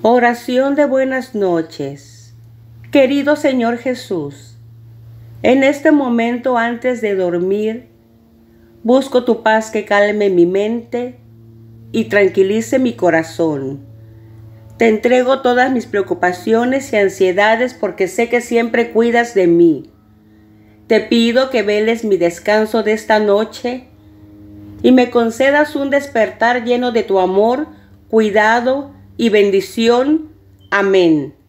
Oración de buenas noches. Querido Señor Jesús, en este momento antes de dormir, busco tu paz que calme mi mente y tranquilice mi corazón. Te entrego todas mis preocupaciones y ansiedades porque sé que siempre cuidas de mí. Te pido que veles mi descanso de esta noche y me concedas un despertar lleno de tu amor, cuidado y bendición. Amén.